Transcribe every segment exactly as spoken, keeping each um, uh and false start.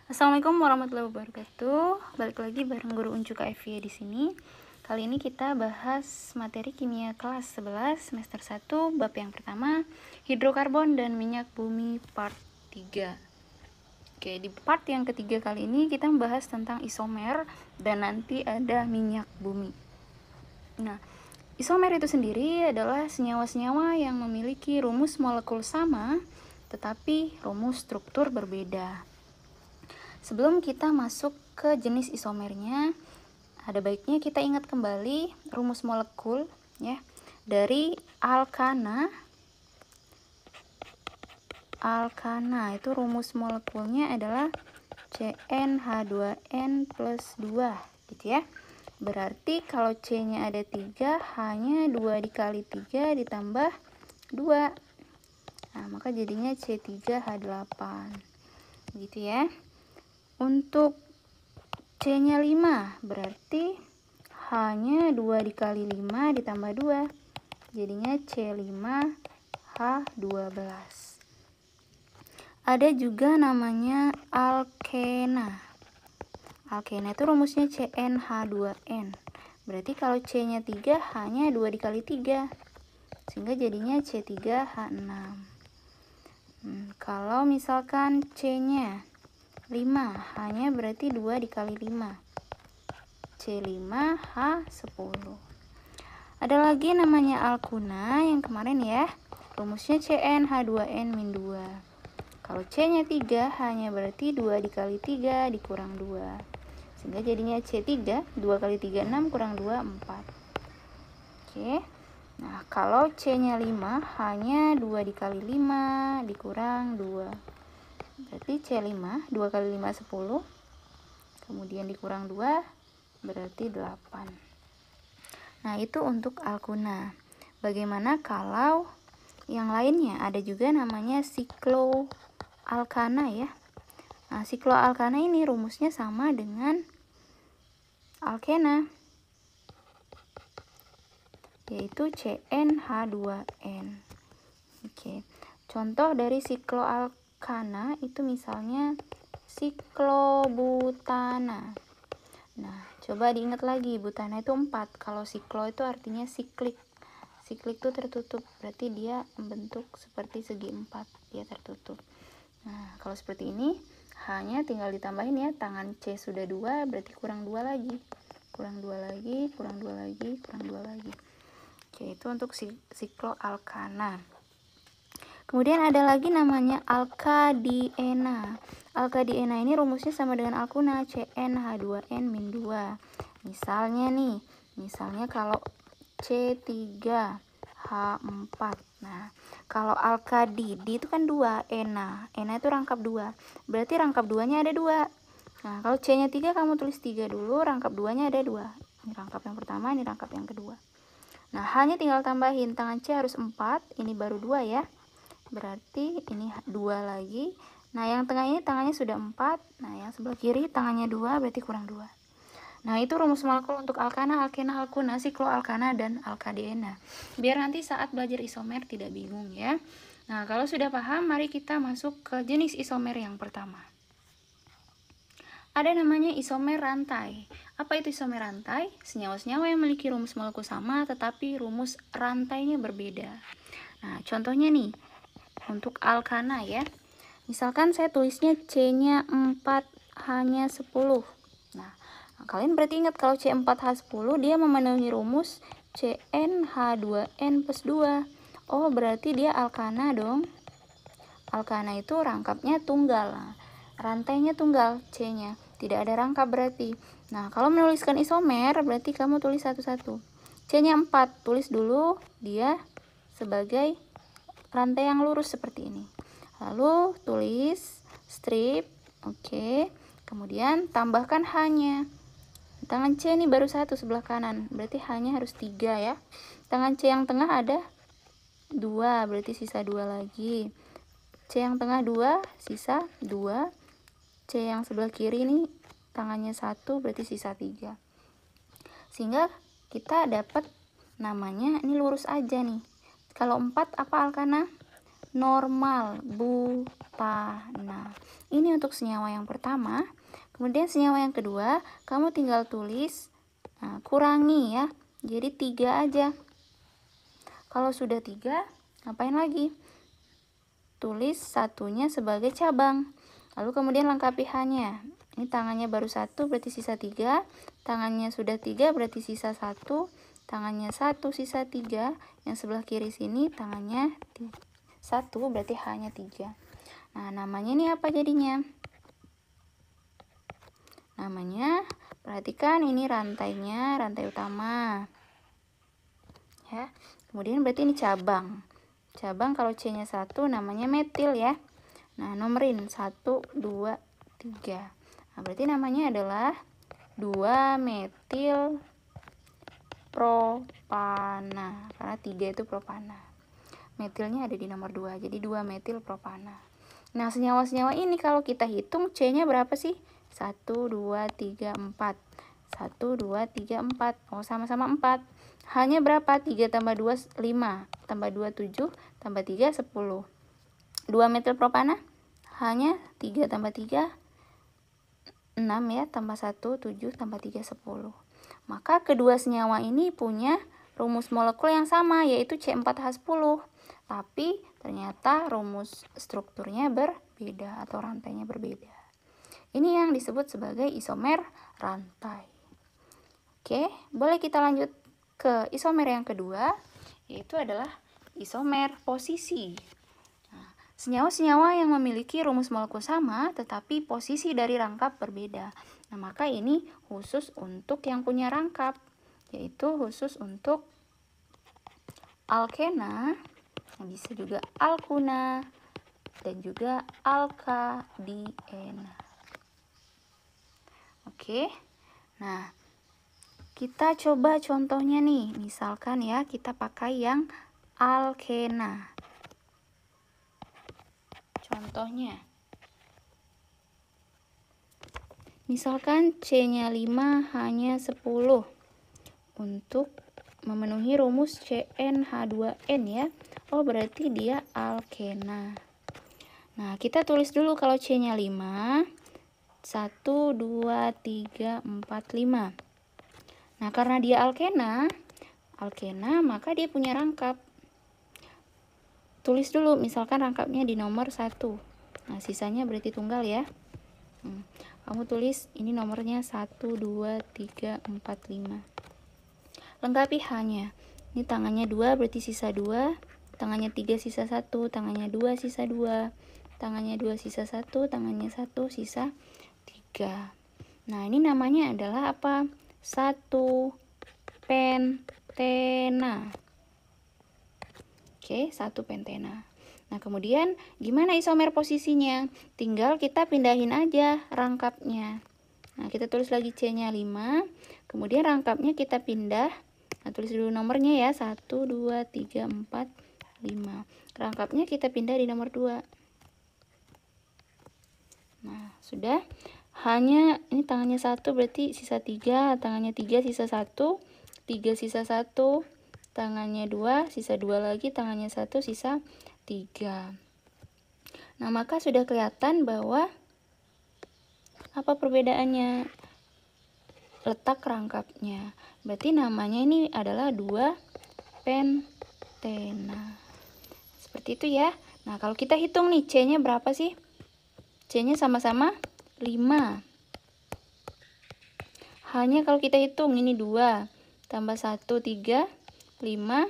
Assalamualaikum warahmatullahi wabarakatuh. Balik lagi bareng Guru Uncu K F Y di sini. Kali ini kita bahas materi kimia kelas sebelas semester satu bab yang pertama, hidrokarbon dan minyak bumi part tiga. Oke, di part yang ketiga kali ini kita membahas tentang isomer dan nanti ada minyak bumi. Nah, isomer itu sendiri adalah senyawa-senyawa yang memiliki rumus molekul sama tetapi rumus struktur berbeda. Sebelum kita masuk ke jenis isomernya, ada baiknya kita ingat kembali rumus molekul ya. Dari alkana. Alkana itu rumus molekulnya adalah C N H dua N plus dua gitu ya. Berarti kalau C-nya ada tiga, H-nya dua dikali tiga ditambah dua. Nah, maka jadinya C tiga H delapan. Gitu ya. Untuk C-nya lima, berarti H-nya dua dikali lima ditambah dua. Jadinya C lima H dua belas. Ada juga namanya alkena. Alkena itu rumusnya C N H dua N. Berarti kalau C-nya tiga, H-nya dua dikali tiga. Sehingga jadinya C tiga H enam. Hmm, kalau misalkan C-nya lima, H-nya berarti dua dikali lima. C lima H sepuluh. Ada lagi namanya alkuna yang kemarin ya. Rumusnya C N H dua N min dua. Kalau C-nya tiga, H-nya berarti dua dikali tiga dikurang dua. Sehingga jadinya C tiga, dua kali tiga, enam, kurang dua, empat. Oke. Nah, kalau C-nya lima, H-nya dua dikali lima dikurang dua. Berarti C lima, dua kali lima, sepuluh. Kemudian dikurang dua, berarti delapan. Nah, itu untuk alkuna. Bagaimana kalau yang lainnya? Ada juga namanya sikloalkana ya. Nah, sikloalkana ini rumusnya sama dengan alkena, yaitu C N H dua N. Oke. Contoh dari sikloalkana Karena itu misalnya siklobutana. Nah, coba diingat lagi, butana itu empat. Kalau siklo itu artinya siklik. Siklik itu tertutup, berarti dia membentuk seperti segi empat, dia tertutup. Nah, kalau seperti ini, H-nya tinggal ditambahin ya, tangan C sudah dua, berarti kurang dua lagi. Kurang dua lagi, kurang dua lagi, kurang dua lagi. Oke, itu untuk sikloalkana. Kemudian ada lagi namanya alkadiena. Alkadiena ini rumusnya sama dengan alkuna, C N H dua N min dua. Misalnya nih, misalnya kalau C tiga H empat. Nah, kalau alkadi, di itu kan dua, ena. Ena itu rangkap dua. Berarti rangkap duanya ada dua. Nah, kalau C-nya tiga, kamu tulis tiga dulu, rangkap duanya ada dua. Ini rangkap yang pertama, ini rangkap yang kedua. Nah, H-nya tinggal tambahin, tangan C harus empat, ini baru dua ya. Berarti ini dua lagi. Nah, yang tengah ini tangannya sudah empat. Nah, yang sebelah kiri tangannya dua, berarti kurang dua. Nah, itu rumus molekul untuk alkana, alkena, alkuna, sikloalkana, dan alkadiena. Biar nanti saat belajar isomer tidak bingung ya. Nah, kalau sudah paham, mari kita masuk ke jenis isomer yang pertama. Ada namanya isomer rantai. Apa itu isomer rantai? Senyawa-senyawa yang memiliki rumus molekul sama, tetapi rumus rantainya berbeda. Nah, contohnya nih. Untuk alkana ya, misalkan saya tulisnya C-nya empat, H-nya sepuluh. Nah, kalian berarti ingat kalau C empat H sepuluh dia memenuhi rumus C N H dua N plus dua. Oh, berarti dia alkana dong. Alkana itu rangkapnya tunggal. Nah, rantainya tunggal, C-nya. Tidak ada rangkap berarti. Nah, kalau menuliskan isomer berarti kamu tulis satu-satu. C-nya empat, tulis dulu dia sebagai rantai yang lurus seperti ini. Lalu tulis strip, oke. Okay. Kemudian tambahkan H-nya. Tangan C ini baru satu sebelah kanan, berarti H-nya harus tiga ya. Tangan C yang tengah ada dua, berarti sisa dua lagi. C yang tengah dua, sisa dua. C yang sebelah kiri ini tangannya satu, berarti sisa tiga. Sehingga kita dapat namanya, ini lurus aja nih. Kalau empat apa alkana? normal, butana. Ini untuk senyawa yang pertama. Kemudian senyawa yang kedua, kamu tinggal tulis, nah, kurangi ya, jadi tiga aja. Kalau sudah tiga, ngapain lagi? Tulis satunya sebagai cabang. Lalu kemudian lengkapi H-nya. Ini tangannya baru satu, berarti sisa tiga. Tangannya sudah tiga, berarti sisa satu. Tangannya satu, sisa tiga. Yang sebelah kiri sini tangannya satu, berarti H-nya tiga. Nah, namanya ini apa jadinya? Namanya, perhatikan ini rantainya, rantai utama. Ya, kemudian berarti ini cabang. Cabang kalau C-nya satu namanya metil ya. Nah, nomerin satu, dua, tiga. Nah, berarti namanya adalah dua metil propana. Karena tiga itu propana. Metilnya ada di nomor dua, jadi dua metil propana. Nah, senyawa-senyawa ini kalau kita hitung C-nya berapa sih? satu, dua, tiga, empat. satu, dua, tiga, empat. Oh, sama-sama empat. Hanya berapa? tiga tambah dua, lima. Tambah dua, tujuh. Tambah tiga, sepuluh. dua metil propana. Hanya tiga tambah tiga, enam ya. Tambah satu, tujuh. Tambah tiga, sepuluh. Maka kedua senyawa ini punya rumus molekul yang sama, yaitu C empat H sepuluh. Tapi ternyata rumus strukturnya berbeda atau rantainya berbeda. Ini yang disebut sebagai isomer rantai. Oke, boleh kita lanjut ke isomer yang kedua, yaitu adalah isomer posisi. Nah, senyawa-senyawa yang memiliki rumus molekul sama, tetapi posisi dari rangkap berbeda. Nah, maka ini khusus untuk yang punya rangkap, yaitu khusus untuk alkena, bisa juga alkuna, dan juga alkadiena. Oke, nah kita coba contohnya nih. Misalkan ya, kita pakai yang alkena. Contohnya, misalkan C-nya lima, H-nya sepuluh. Untuk memenuhi rumus C N H dua N ya. Oh, berarti dia alkena. Nah, kita tulis dulu kalau C-nya lima. satu, dua, tiga, empat, lima. Nah, karena dia alkena, alkena maka dia punya rangkap. Tulis dulu, misalkan rangkapnya di nomor satu. Nah, sisanya berarti tunggal ya. Hmm. Kamu tulis ini nomornya satu, dua, tiga, empat, lima. Lengkapi H-nya. Ini tangannya dua, berarti sisa dua. Tangannya tiga, sisa satu. Tangannya dua, sisa dua. Tangannya dua, sisa satu. Tangannya satu, sisa tiga. Nah, ini namanya adalah apa? Satu pentena. Oke, satu pentena. Nah, kemudian gimana isomer posisinya? Tinggal kita pindahin aja rangkapnya. Nah, kita tulis lagi C-nya lima. Kemudian rangkapnya kita pindah. Nah, tulis dulu nomornya ya. satu, dua, tiga, empat, lima. Rangkapnya kita pindah di nomor dua. Nah, sudah. Hanya ini tangannya satu, berarti sisa tiga. Tangannya tiga, sisa satu. tiga, sisa satu. Tangannya dua, sisa dua lagi. Tangannya satu, sisa tiga. Nah, maka sudah kelihatan bahwa apa perbedaannya? Letak rangkapnya. Berarti namanya ini adalah dua pentena. Seperti itu ya. Nah, kalau kita hitung nih, C-nya berapa sih? C-nya sama-sama lima. Hanya kalau kita hitung ini dua. Tambah satu, tiga. lima.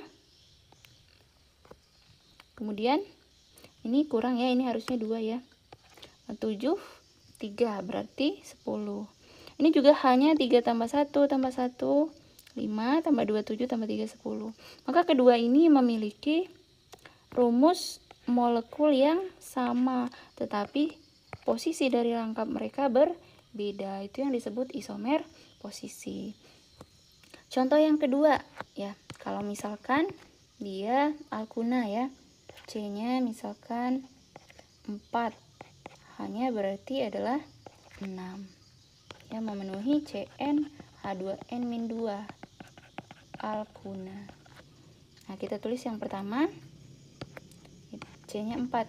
Kemudian ini kurang ya, ini harusnya dua ya. tujuh, tiga, berarti sepuluh. Ini juga hanya tiga tambah satu tambah satu, lima, tambah dua, tujuh, tambah tiga, sepuluh. Maka kedua ini memiliki rumus molekul yang sama, tetapi posisi dari rangkap mereka berbeda. Itu yang disebut isomer posisi. Contoh yang kedua ya, kalau misalkan dia alkuna ya, C-nya misalkan empat, hanya berarti adalah enam. Ya, memenuhi C N H dua N min dua, alkuna. Nah, kita tulis yang pertama, C-nya empat.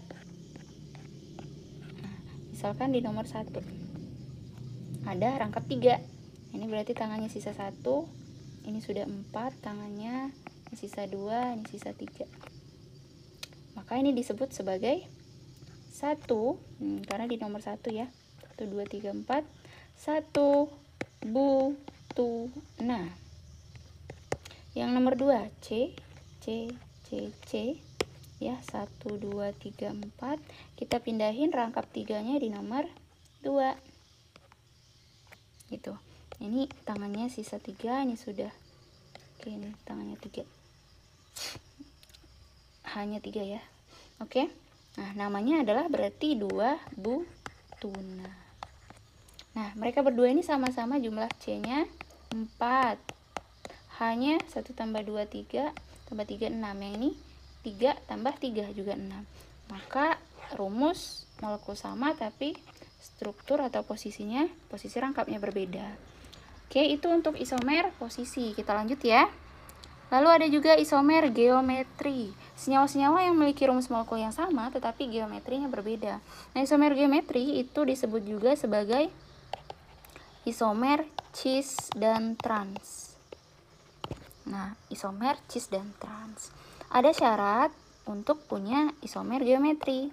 Nah, misalkan di nomor satu ada rangkap tiga. Ini berarti tangannya sisa satu, ini sudah empat tangannya, ini sisa dua, ini sisa tiga. Maka ini disebut sebagai satu, hmm, karena di nomor satu ya. satu, dua, tiga, empat. satu butuna. Yang nomor dua C, C, C, C. Ya, satu, dua, tiga, empat. Kita pindahin rangkap tiganya di nomor dua. Gitu. Ini tangannya sisa tiga, ini sudah. Oke, ini tangannya tiga. Hanya tiga ya. Oke. Nah, namanya adalah berarti dua butuna. Nah, mereka berdua ini sama-sama jumlah C-nya empat. Hanya satu tambah dua, tiga, tambah tiga, enam. Yang ini tiga tambah tiga juga enam. Maka rumus molekul sama tapi struktur atau posisinya, posisi rangkapnya berbeda. Oke, itu untuk isomer posisi. Kita lanjut ya. Lalu ada juga isomer geometri. Senyawa-senyawa yang memiliki rumus molekul yang sama tetapi geometrinya berbeda. Nah, isomer geometri itu disebut juga sebagai isomer cis dan trans. Nah, isomer cis dan trans. Ada syarat untuk punya isomer geometri.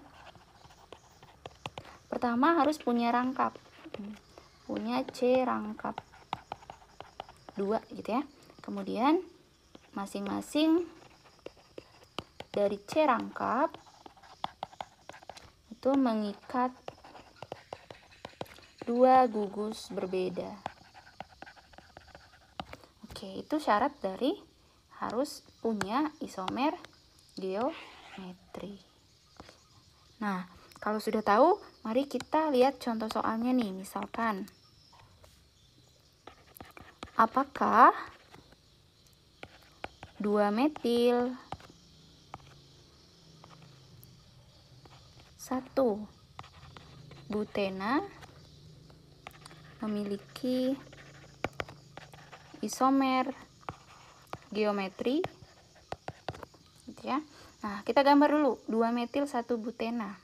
Pertama harus punya rangkap. Punya C rangkap dua gitu ya. Kemudian masing-masing dari C rangkap itu mengikat dua gugus berbeda. Oke, itu syarat dari harus punya isomer geometri. Nah, kalau sudah tahu, mari kita lihat contoh soalnya nih. Misalkan, apakah dua metil satu butena memiliki isomer geometri gitu ya. Nah, kita gambar dulu dua metil satu butena.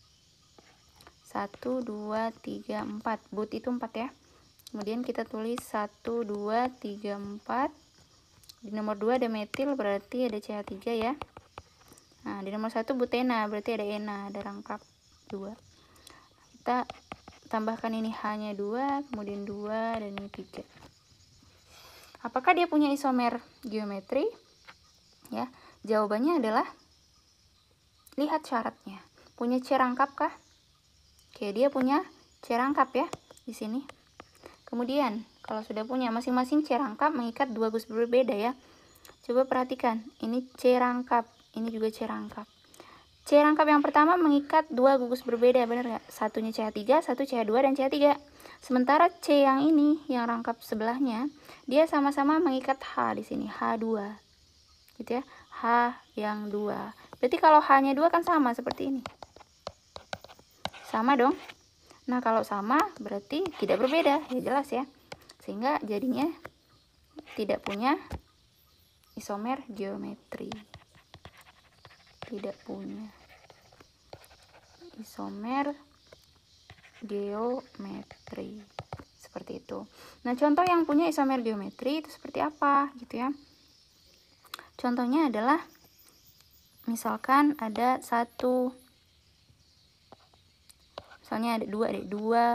satu, dua, tiga, empat. But itu empat ya. Kemudian kita tulis satu, dua, tiga, empat. Di nomor dua ada metil berarti ada C H tiga ya. Nah, di nomor satu butena berarti ada ena, ada rangkap dua. Kita tambahkan ini hanya dua, kemudian dua, dan ini tiga. Apakah dia punya isomer geometri? Ya, jawabannya adalah lihat syaratnya. Punya C rangkap kah? Oke, dia punya C rangkap ya di sini. Kemudian, kalau sudah punya masing-masing C rangkap mengikat dua gugus berbeda ya. Coba perhatikan, ini C rangkap, ini juga C rangkap. C rangkap yang pertama mengikat dua gugus berbeda, benar nggak? Satunya C H tiga, satu C H dua, dan C H tiga. Sementara C yang ini, yang rangkap sebelahnya, dia sama-sama mengikat H di sini, H dua. Gitu ya, H yang dua. Berarti kalau H-nya dua kan sama seperti ini. Sama dong. Nah, kalau sama berarti tidak berbeda, ya jelas ya. Sehingga jadinya tidak punya isomer geometri. Tidak punya isomer geometri. Seperti itu. Nah, contoh yang punya isomer geometri itu seperti apa gitu ya. Contohnya adalah misalkan ada satu, misalnya ada dua deh, dua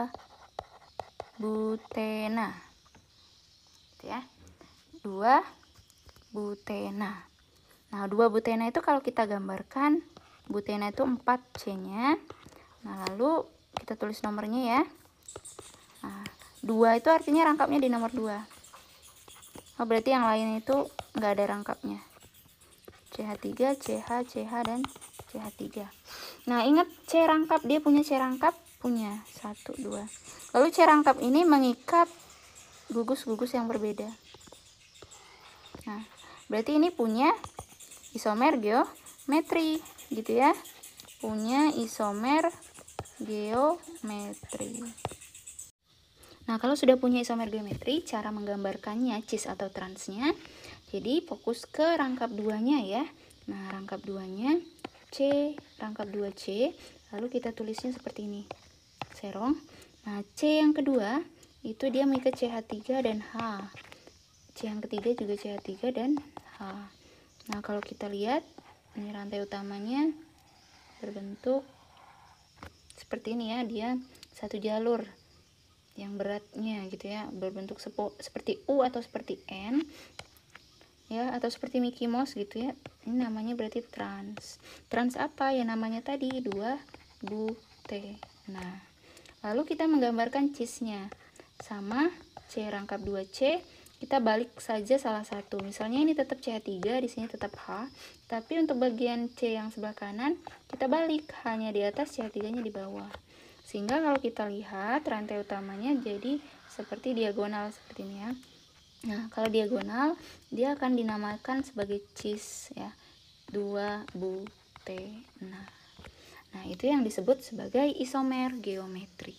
butena. Gitu ya. Dua butena. Nah, dua butena itu kalau kita gambarkan, butena itu empat C-nya. Nah, lalu kita tulis nomornya ya. Nah, dua itu artinya rangkapnya di nomor dua. Oh, berarti yang lain itu nggak ada rangkapnya. C H tiga, C H, C H, dan C H tiga. Nah, ingat C rangkap, dia punya C rangkap, punya satu, dua. Lalu C rangkap ini mengikat gugus-gugus yang berbeda. Nah, berarti ini punya isomer geometri gitu ya. Punya isomer geometri. Nah, kalau sudah punya isomer geometri, cara menggambarkannya cis atau transnya. Jadi fokus ke rangkap duanya ya. Nah, rangkap duanya C rangkap dua C, lalu kita tulisnya seperti ini, serong. Nah, C yang kedua itu dia mengikat C H tiga dan H. C yang ketiga juga C H tiga dan H. Nah, kalau kita lihat, ini rantai utamanya berbentuk seperti ini ya, dia satu jalur yang beratnya gitu ya, berbentuk sepo, seperti U atau seperti N ya, atau seperti Mickey Mouse gitu ya. Ini namanya berarti trans. Trans apa ya, namanya tadi dua butena. Nah, lalu kita menggambarkan cisnya sama C rangkap dua C, kita balik saja salah satu. Misalnya ini tetap C H tiga, di sini tetap H, tapi untuk bagian C yang sebelah kanan kita balik, hanya di atas, C H tiga-nya di bawah. Sehingga kalau kita lihat rantai utamanya jadi seperti diagonal seperti ini ya. Nah, kalau diagonal dia akan dinamakan sebagai cis ya, dua butena. Nah, itu yang disebut sebagai isomer geometri.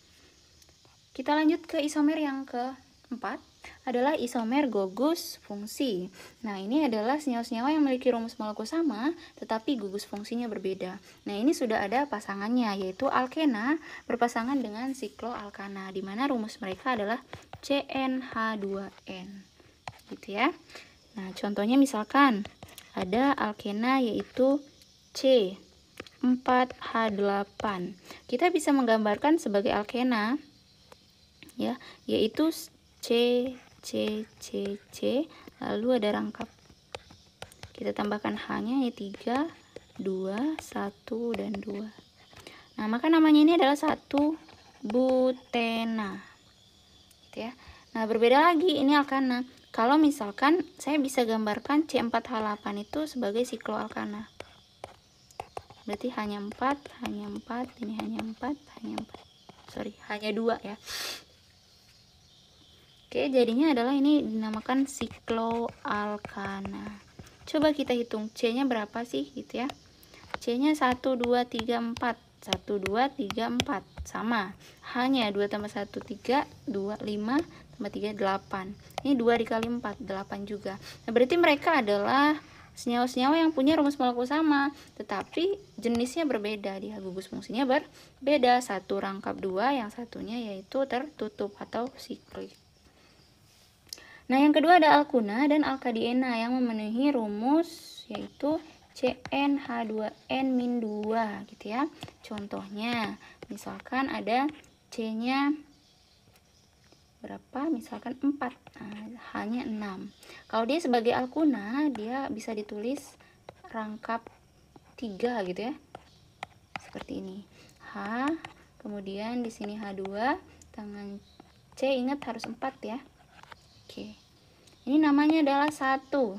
Kita lanjut ke isomer yang keempat, adalah isomer gugus fungsi. Nah, ini adalah senyawa-senyawa yang memiliki rumus molekul sama, tetapi gugus fungsinya berbeda. Nah, ini sudah ada pasangannya, yaitu alkena berpasangan dengan sikloalkana, di mana rumus mereka adalah C N H dua N. Gitu ya. Nah, contohnya misalkan ada alkena yaitu C empat H delapan. Kita bisa menggambarkan sebagai alkena ya, yaitu C C C C, lalu ada rangkap. Kita tambahkan H-nya ya, tiga, dua, satu dan dua. Nah, maka namanya ini adalah satu butena. Gitu ya. Nah, berbeda lagi ini alkana. Kalau misalkan saya bisa gambarkan C empat H delapan itu sebagai sikloalkana. Berarti hanya empat, hanya empat, ini hanya empat, hanya empat. Sorry, hanya dua ya. Oke, jadinya adalah ini dinamakan sikloalkana. Coba kita hitung C-nya berapa sih gitu ya. C-nya satu, dua, tiga, empat. satu, dua, tiga, empat. Sama. Hanya dua tambah satu, tiga, dua, lima, tambah tiga, delapan. Ini dua dikali empat, delapan juga. Nah, berarti mereka adalah senyawa-senyawa yang punya rumus molekul sama, tetapi jenisnya berbeda, dia gugus fungsinya berbeda. Satu rangkap dua, yang satunya yaitu tertutup atau siklik. Nah, yang kedua ada alkuna dan alkadiena yang memenuhi rumus yaitu C N H dua N min dua gitu ya. Contohnya, misalkan ada C-nya berapa? Misalkan empat. Nah, H-nya enam. Kalau dia sebagai alkuna, dia bisa ditulis rangkap tiga gitu ya. Seperti ini. H, kemudian di sini H dua, tangan C, ingat harus empat ya. Oke, ini namanya adalah satu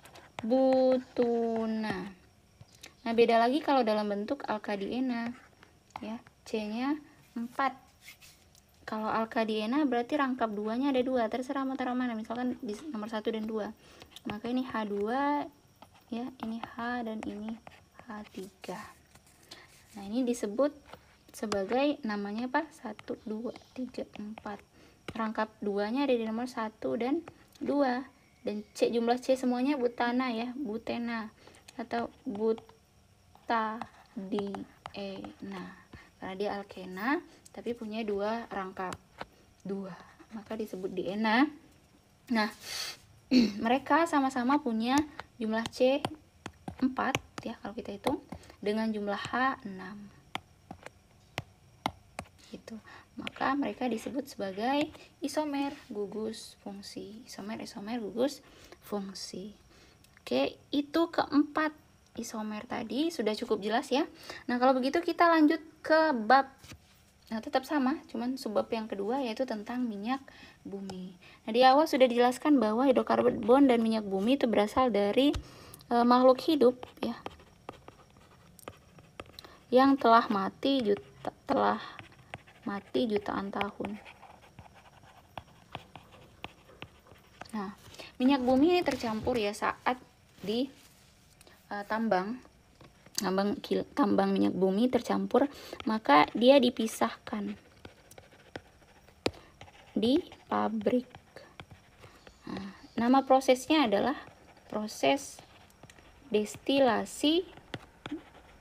butuna. Nah, beda lagi kalau dalam bentuk alkadiena ya, C-nya empat. Kalau alkadiena berarti rangkap duanya ada dua, terserah mau taruh mana, misalkan di nomor satu dan dua. Maka ini H dua ya, ini H dan ini H tiga. Nah, ini disebut sebagai namanya apa? satu, dua, tiga, empat. Rangkap duanya ada di nomor satu dan dua, dan C, jumlah C semuanya butana ya, butena atau butadiena, karena dia alkena tapi punya dua rangkap dua, maka disebut diena. Nah, mereka sama-sama punya jumlah C empat ya kalau kita hitung, dengan jumlah H enam gitu. Maka mereka disebut sebagai isomer gugus fungsi. Isomer, isomer gugus fungsi. Oke, itu keempat isomer tadi sudah cukup jelas ya. Nah, kalau begitu kita lanjut ke bab, nah tetap sama, cuman subbab yang kedua yaitu tentang minyak bumi. Nah, di awal sudah dijelaskan bahwa hidrokarbon dan minyak bumi itu berasal dari e, makhluk hidup ya, yang telah mati juta, telah mati jutaan tahun. Nah, minyak bumi ini tercampur ya saat di uh, tambang, tambang, tambang minyak bumi tercampur, maka dia dipisahkan di pabrik. Nah, nama prosesnya adalah proses destilasi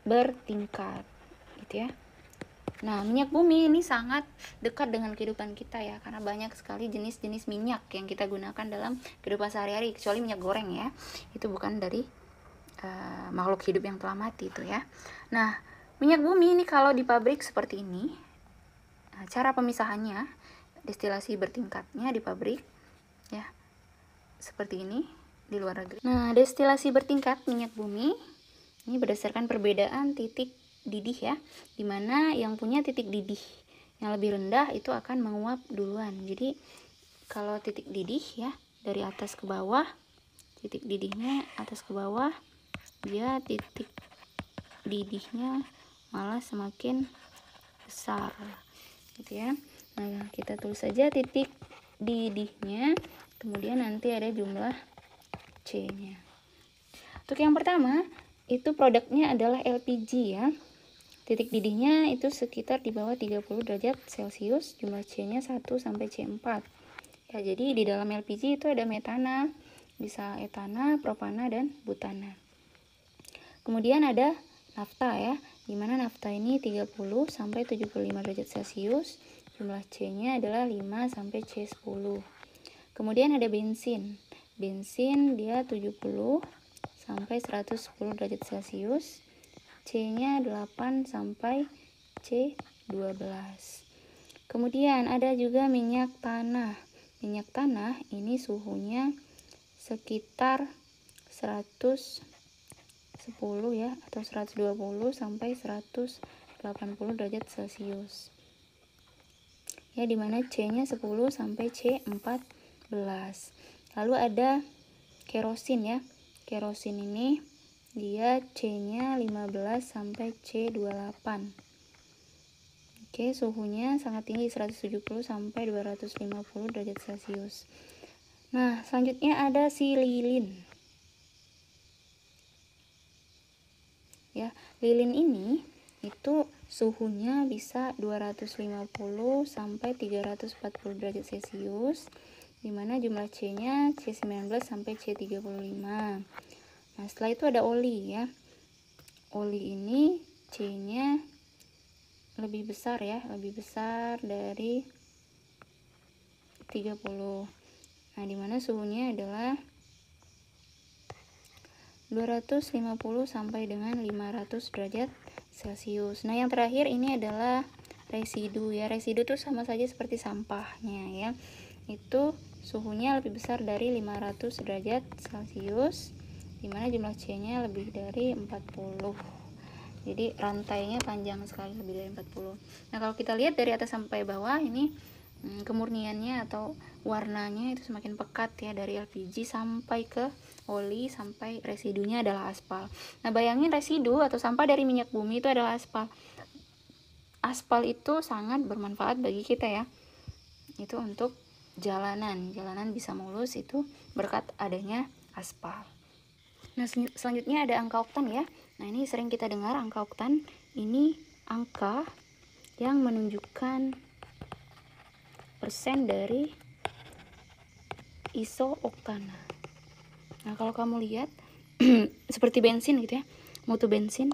bertingkat gitu ya. Nah, minyak bumi ini sangat dekat dengan kehidupan kita ya, karena banyak sekali jenis-jenis minyak yang kita gunakan dalam kehidupan sehari-hari, kecuali minyak goreng ya. Itu bukan dari uh, makhluk hidup yang telah mati itu ya. Nah, minyak bumi ini kalau di pabrik seperti ini, nah, cara pemisahannya, destilasi bertingkatnya di pabrik ya, seperti ini di luar negeri. Nah, destilasi bertingkat minyak bumi ini berdasarkan perbedaan titik didih ya, dimana yang punya titik didih yang lebih rendah itu akan menguap duluan. Jadi kalau titik didih ya dari atas ke bawah, titik didihnya atas ke bawah, dia titik didihnya malah semakin besar gitu ya. Nah, kita tulis saja titik didihnya, kemudian nanti ada jumlah C nya. Untuk yang pertama itu produknya adalah L P G ya. Titik didihnya itu sekitar di bawah tiga puluh derajat Celcius, jumlah C-nya satu sampai C empat. Ya, jadi di dalam L P G itu ada metana, bisa etana, propana dan butana. Kemudian ada nafta ya, di mana nafta ini tiga puluh sampai tujuh puluh lima derajat Celcius, jumlah C-nya adalah lima sampai C sepuluh. Kemudian ada bensin. Bensin dia tujuh puluh sampai seratus sepuluh derajat Celcius. C-nya delapan sampai C dua belas. Kemudian ada juga minyak tanah. Minyak tanah ini suhunya sekitar seratus sepuluh ya, atau seratus dua puluh sampai seratus delapan puluh derajat Celcius. Ya, dimana C-nya sepuluh sampai C empat belas. Lalu ada kerosin ya. Kerosin ini dia C-nya lima belas sampai C dua puluh delapan. Oke, suhunya sangat tinggi, seratus tujuh puluh sampai dua ratus lima puluh derajat Celcius. Nah, selanjutnya ada si lilin. Ya, lilin ini itu suhunya bisa dua ratus lima puluh sampai tiga ratus empat puluh derajat Celcius, dimana jumlah C-nya C sembilan belas sampai C tiga puluh lima. Nah, setelah itu ada oli ya. Oli ini C-nya lebih besar ya, lebih besar dari tiga puluh. Nah, dimana suhunya adalah dua ratus lima puluh sampai dengan lima ratus derajat Celcius. Nah, yang terakhir ini adalah residu ya. Residu itu sama saja seperti sampahnya ya. Itu suhunya lebih besar dari lima ratus derajat Celcius, dimana jumlah C-nya lebih dari empat puluh. Jadi rantainya panjang sekali, lebih dari empat puluh. Nah, kalau kita lihat dari atas sampai bawah ini hmm, kemurniannya atau warnanya itu semakin pekat ya, dari L P G sampai ke oli, sampai residunya adalah aspal. Nah, bayangin residu atau sampah dari minyak bumi itu adalah aspal. Aspal itu sangat bermanfaat bagi kita ya. Itu untuk jalanan. Jalanan bisa mulus itu berkat adanya aspal. Nah, selanjutnya ada angka oktan ya. Nah, ini sering kita dengar angka oktan. Ini angka yang menunjukkan persen dari isooktana. Nah, kalau kamu lihat seperti bensin gitu ya, mutu bensin.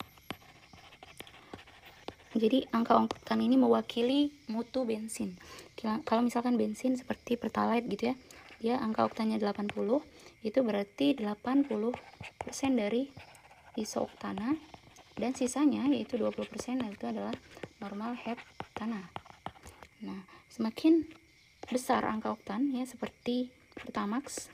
Jadi angka oktan ini mewakili mutu bensin. Kalau misalkan bensin seperti Pertalite gitu ya, dia angka oktannya delapan puluh, itu berarti delapan puluh persen dari isooktana, dan sisanya yaitu dua puluh persen itu adalah normal heptana. Nah, semakin besar angka oktan ya, seperti Pertamax.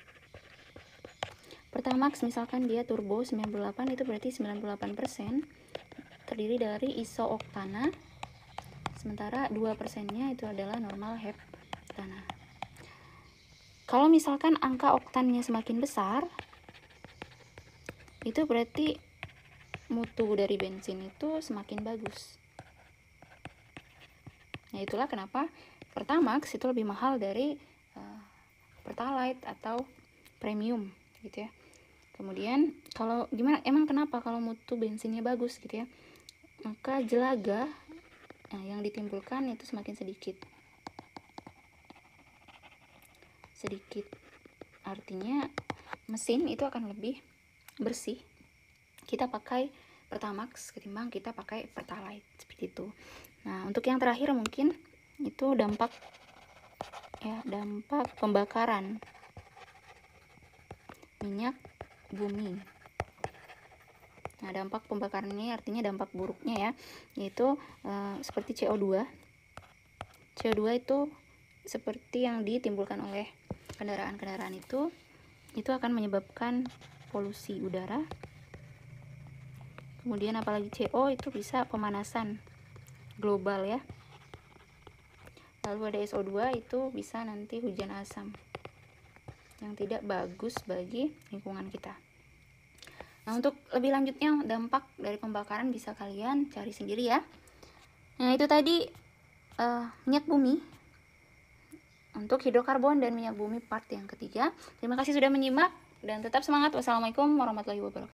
Pertamax misalkan dia turbo sembilan puluh delapan, itu berarti sembilan puluh delapan persen terdiri dari isooktana, sementara dua persennya itu adalah normal heptana. Kalau misalkan angka oktannya semakin besar, itu berarti mutu dari bensin itu semakin bagus. Nah, itulah kenapa Pertamax itu lebih mahal dari uh, Pertalite atau premium gitu ya. Kemudian kalau gimana, emang kenapa kalau mutu bensinnya bagus gitu ya, maka jelaga nah, yang ditimbulkan itu semakin sedikit. Sedikit artinya mesin itu akan lebih bersih. Kita pakai Pertamax ketimbang kita pakai Pertalite seperti itu. Nah, untuk yang terakhir mungkin itu dampak ya, dampak pembakaran minyak bumi. Nah, dampak pembakaran ini artinya dampak buruknya ya, yaitu e, seperti C O dua. C O dua itu seperti yang ditimbulkan oleh kendaraan-kendaraan itu, itu akan menyebabkan polusi udara. Kemudian apalagi C O itu bisa pemanasan global ya. Lalu ada S O dua, itu bisa nanti hujan asam yang tidak bagus bagi lingkungan kita. Nah, untuk lebih lanjutnya dampak dari pembakaran bisa kalian cari sendiri ya. Nah, itu tadi uh, minyak bumi untuk hidrokarbon dan minyak bumi part yang ketiga. Terima kasih sudah menyimak dan tetap semangat. Wassalamualaikum warahmatullahi wabarakatuh.